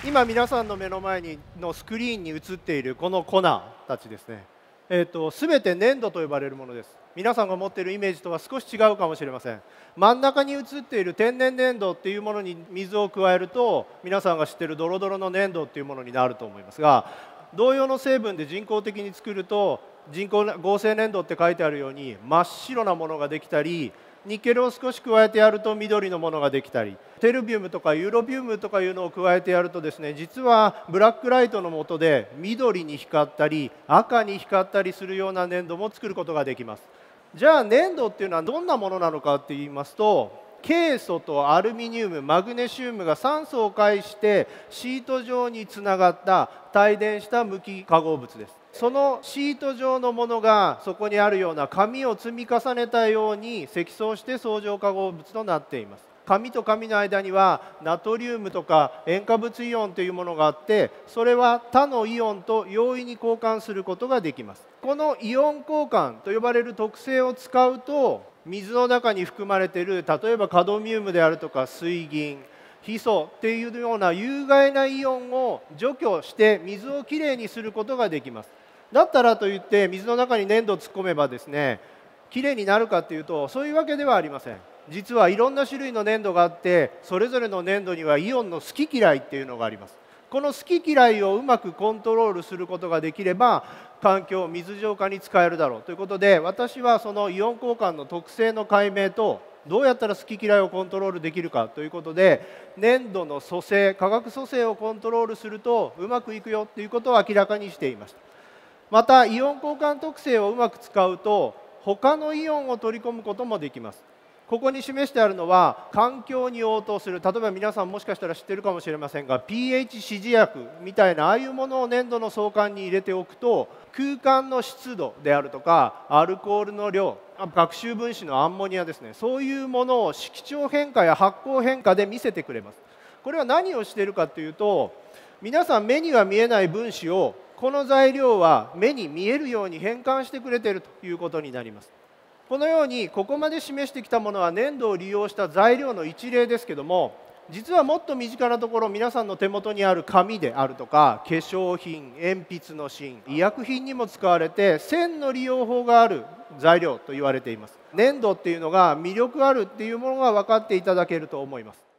今皆さんの目の前のスクリーンに映っているこの粉たちですね、全て粘土と呼ばれるものです。皆さんが持っているイメージとは少し違うかもしれません。真ん中に映っている天然粘土っていうものに水を加えると、皆さんが知っているドロドロの粘土っていうものになると思いますが、同様の成分で人工的に作ると、人工合成粘土って書いてあるように真っ白なものができたり、ニッケルを少し加えてやると緑のものができたり、テルビウムとかユーロビウムとかいうのを加えてやるとですね、実はブラックライトの下で緑に光ったり赤に光ったりするような粘土も作ることができます。じゃあ粘土っていうのはどんなものなのかっていいますと、ケイ素とアルミニウム、マグネシウムが酸素を介してシート状につながった帯電した無機化合物です。そのシート状のものがそこにあるような紙を積み重ねたように積層して相乗化合物となっています。紙と紙の間にはナトリウムとか塩化物イオンというものがあって、それは他のイオンと容易に交換することができます。このイオン交換と呼ばれる特性を使うと、水の中に含まれている例えばカドミウムであるとか水銀、ヒ素っていうような有害なイオンを除去して水をきれいにすることができます。だったらといって水の中に粘土を突っ込めばですね、きれいになるかというとそういうわけではありません。実はいろんな種類の粘土があって、それぞれの粘土にはイオンの好き嫌いっていうのがあります。この好き嫌いをうまくコントロールすることができれば、環境水浄化に使えるだろうということで、私はそのイオン交換の特性の解明とどうやったら好き嫌いをコントロールできるかということで、粘土の組成、化学組成をコントロールするとうまくいくよということを明らかにしていました。またイオン交換特性をうまく使うと他のイオンを取り込むこともできます。ここに示してあるのは環境に応答する、例えば皆さんもしかしたら知っているかもしれませんが pH 指示薬みたいなああいうものを粘土の相関に入れておくと、空間の湿度であるとかアルコールの量、学習分子のアンモニアですね、そういうものを色調変化や発光変化で見せてくれます。これは何をしているかというと、皆さん目には見えない分子をこの材料は目に見えるように変換してくれているということになります。このようにここまで示してきたものは粘土を利用した材料の一例ですけども、実はもっと身近なところ、皆さんの手元にある紙であるとか化粧品、鉛筆の芯、医薬品にも使われて線の利用法がある材料と言われています。粘土っていうのが魅力あるっていうものが分かっていただけると思います。